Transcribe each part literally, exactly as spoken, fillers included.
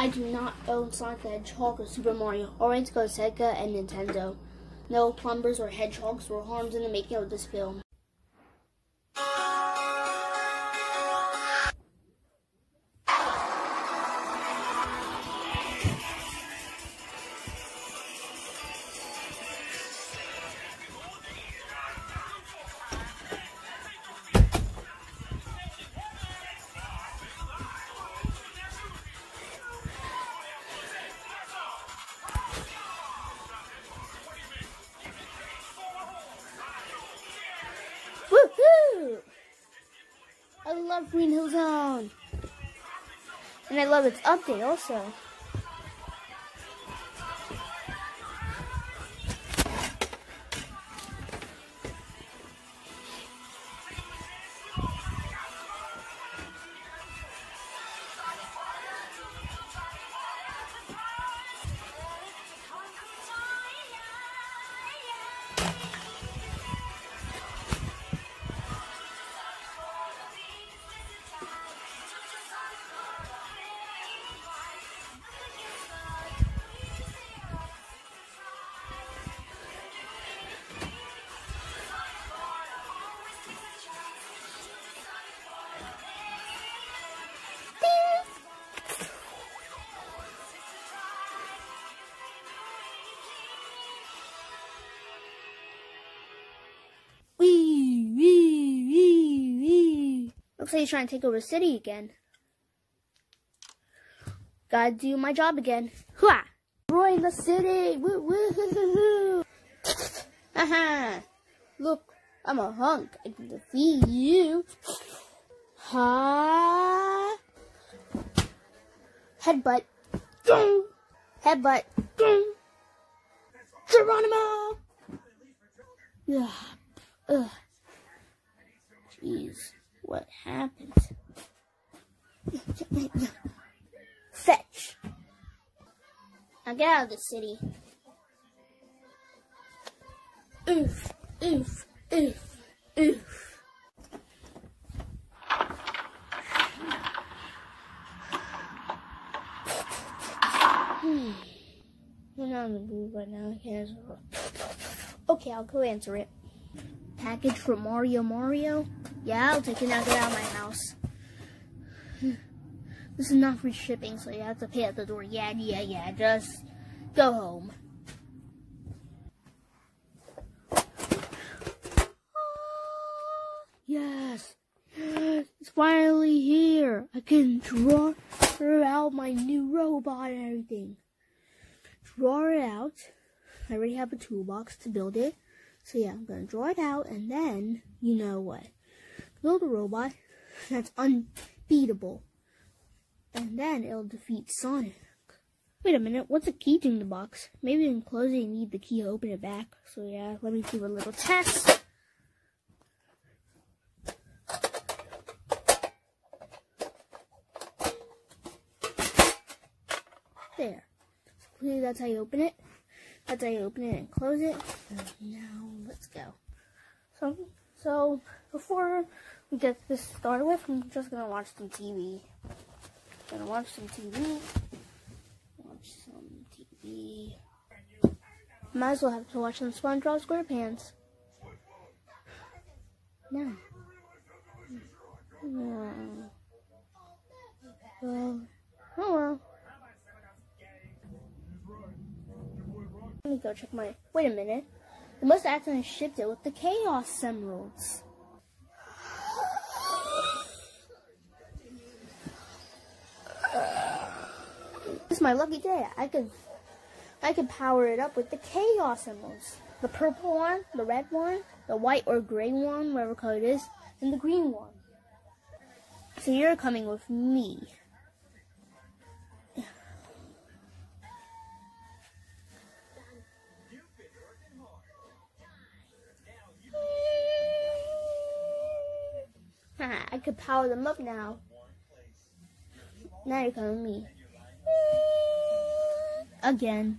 I do not own Sonic the Hedgehog or Super Mario. All rights go to Sega and Nintendo. No plumbers or hedgehogs were harmed in the making of this film. Woohoo! I love Green Hill Zone. And I love its update also. Looks like he's trying to take over the city again. Gotta do my job again. Hooah! Destroying the city! Woo woo hoo hoo hoo! Haha! Look, I'm a hunk. I can defeat you. Ha! Headbutt. Boom! Headbutt. Boom! Geronimo! Ugh. Ugh. Jeez. What happened? Fetch! Now get out of the city. Oof, oof, oof, oof. Hmm. I'm not in the mood right now. I can't. Okay, I'll go answer it. Package for Mario Mario? Yeah, I'll take it now. Get out of my house. This is not free shipping, so you have to pay at the door. Yeah, yeah, yeah. Just go home. Yes. Yes. It's finally here. I can draw out my new robot and everything. Draw it out. I already have a toolbox to build it. So yeah, I'm going to draw it out, and then, you know what, build a robot that's unbeatable. And then it'll defeat Sonic. Wait a minute, what's a key to the box? Maybe in closing you need the key to open it back. So yeah, let me do a little test. There. So that's how you open it. That's how you open it and close it. And now let's go. So, so before we get this started with, I'm just gonna watch some T V. Gonna watch some T V. Watch some T V. Might as well have to watch some SpongeBob SquarePants. No. No. Well, oh well. Let me go check my. Wait a minute. They must have accidentally shipped it with the Chaos Emeralds. This is my lucky day. I could, I could power it up with the Chaos Emeralds. The purple one, the red one, the white or gray one, whatever color it is, and the green one. So you're coming with me. I could power them up now. Now you're coming with me. Again.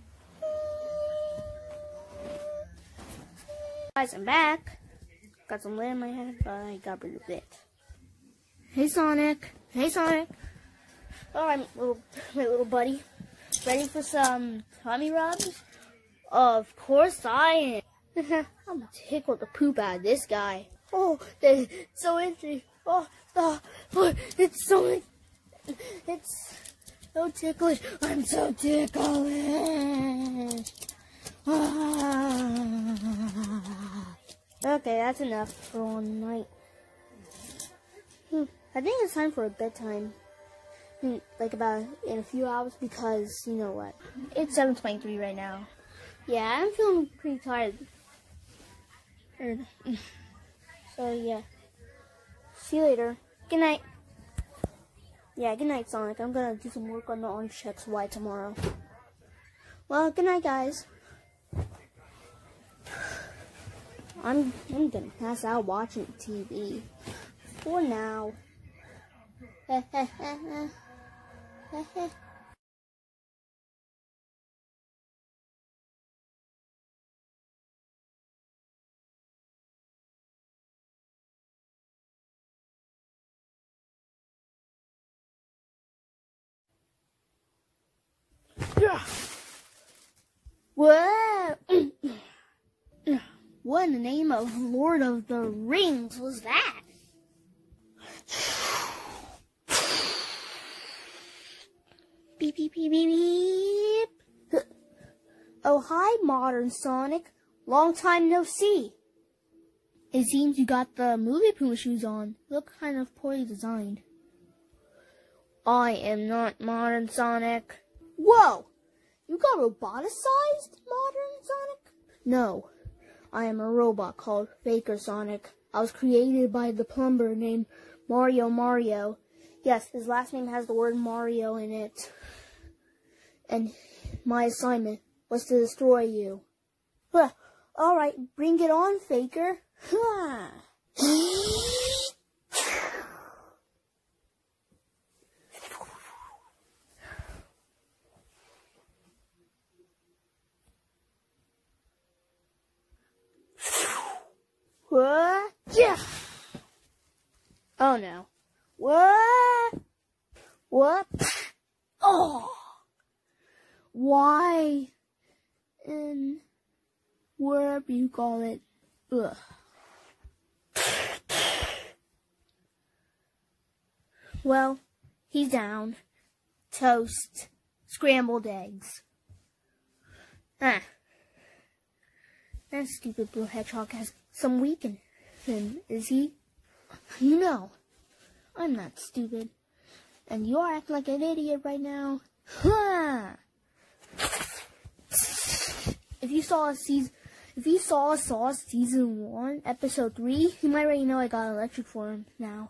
Guys, I'm back. Got some lint in my head, but I got rid of it. Hey Sonic. Hey Sonic. All right, little my little buddy, ready for some tummy rubs? Of course I am. I'm gonna tickle the poop out of this guy. Oh, it's so itchy. Oh, oh, oh it's so it's so ticklish. I'm so ticklish. Ah. Okay, that's enough for one night. Hmm, I think it's time for a bedtime. Hmm, like about in a few hours because you know what? It's seven twenty-three right now. Yeah, I'm feeling pretty tired. So yeah. See you later. Good night. Yeah, good night, Sonic. I'm gonna do some work on the orange checks Y tomorrow. Well, good night, guys. I'm I'm gonna pass out watching T V for now. What? What in the name of Lord of the Rings was that? Beep, beep, beep, beep, beep. Oh, hi, Modern Sonic. Long time no see. It seems you got the movie Puma shoes on. Look kind of poorly designed. I am not Modern Sonic. Whoa! You got roboticized, Modern Sonic? No, I am a robot called Faker Sonic. I was created by the plumber named Mario Mario. Yes, his last name has the word Mario in it. And my assignment was to destroy you. Huh. All right, bring it on, Faker. Huh. What? Yeah. Oh no. What? What? Oh. Why? And wherever you call it. Ugh. Well, he's down. Toast. Scrambled eggs. Ah. That stupid blue hedgehog has some weakness, is he? You know, I'm not stupid. And you're acting like an idiot right now. Huh. If you saw a season, if you saw Saw season one, episode three, you might already know I got electric for him now.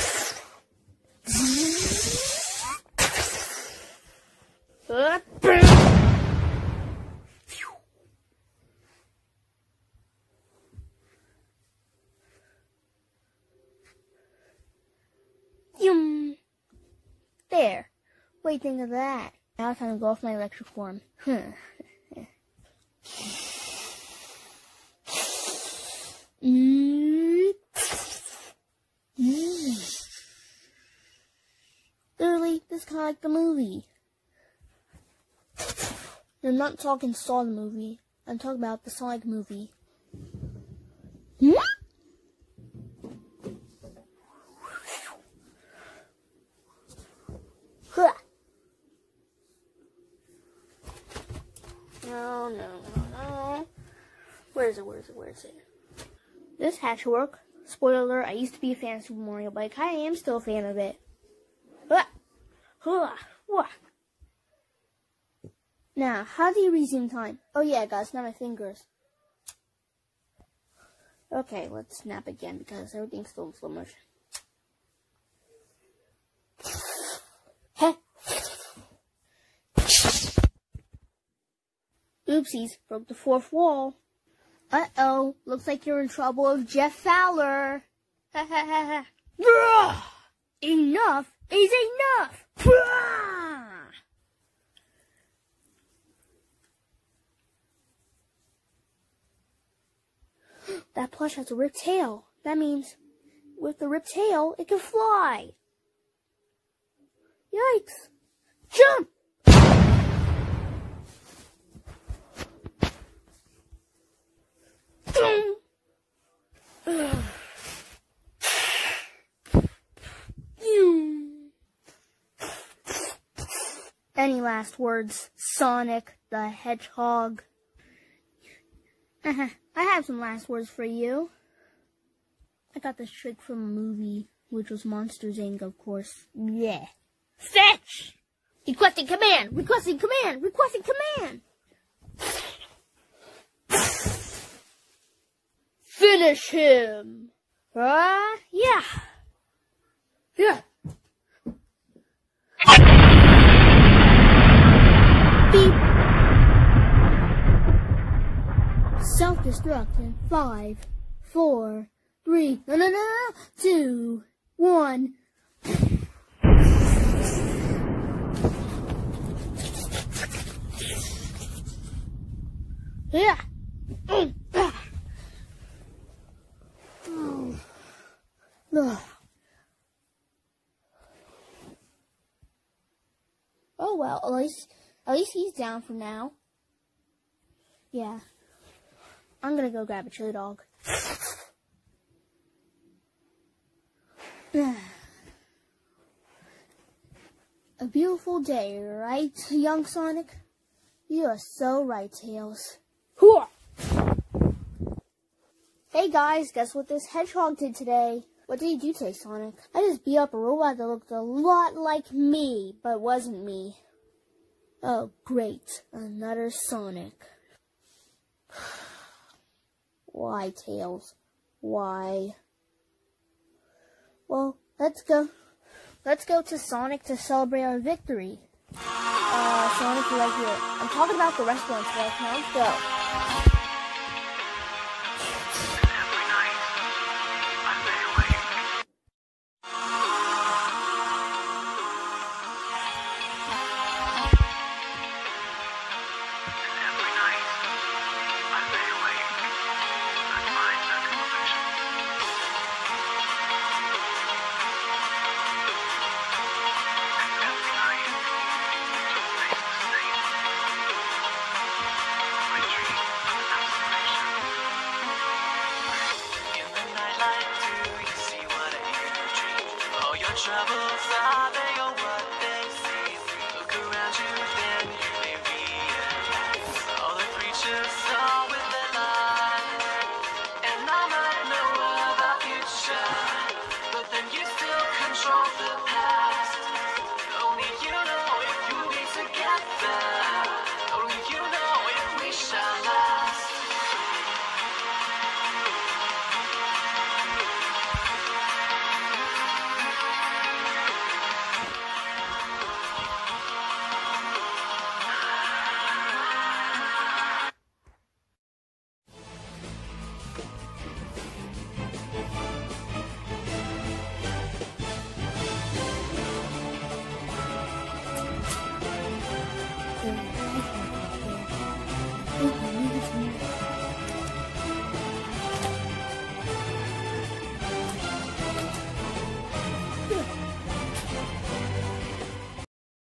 There. What do you think of that? Now it's time to go off my electric form. Huh. mm. Mm. Literally, this is kind of like the movie. I'm not talking Saw the movie. I'm talking about the Sonic movie. Hmm? Huh. No, no, no, no. Where is it? Where is it? Where is it? This hatch work. Spoiler alert, I used to be a fan of Super Mario, but I kind of am still a fan of it. Ah. Ah. Ah. Now, how do you resume time? Oh yeah, guys, not my fingers. Okay, let's snap again because everything's still in slow motion. Heh. Oopsies, broke the fourth wall. Uh-oh, looks like you're in trouble with Jeff Fowler. Ha ha ha ha. Enough is enough. That plush has a ripped tail. That means with the ripped tail, it can fly. Yikes! Jump! Any last words, Sonic the Hedgehog? I have some last words for you. I got this trick from a movie, which was Monsters, Incorporated, of course. Yeah. Fetch! Requesting command! Requesting command! Requesting command! Finish him! Uh, yeah. Yeah. Beep. Self-destruct in five, four, three, no, no, no, no, two, one. Yeah. Mm. Ah. Oh. Ugh. Oh well, at least at least he's down for now. Yeah. I'm gonna go grab a chili dog. A beautiful day, right, young Sonic? You are so right, Tails. Hooah! Hey guys, guess what this hedgehog did today? What did he do today, Sonic? I just beat up a robot that looked a lot like me, but wasn't me. Oh, great. Another Sonic. Why, Tails? Why? Well, let's go. Let's go to Sonic to celebrate our victory. Uh, Sonic, you're right here. I'm talking about the restaurant today. Now let's go. Troubles are they or what they see? Look around you.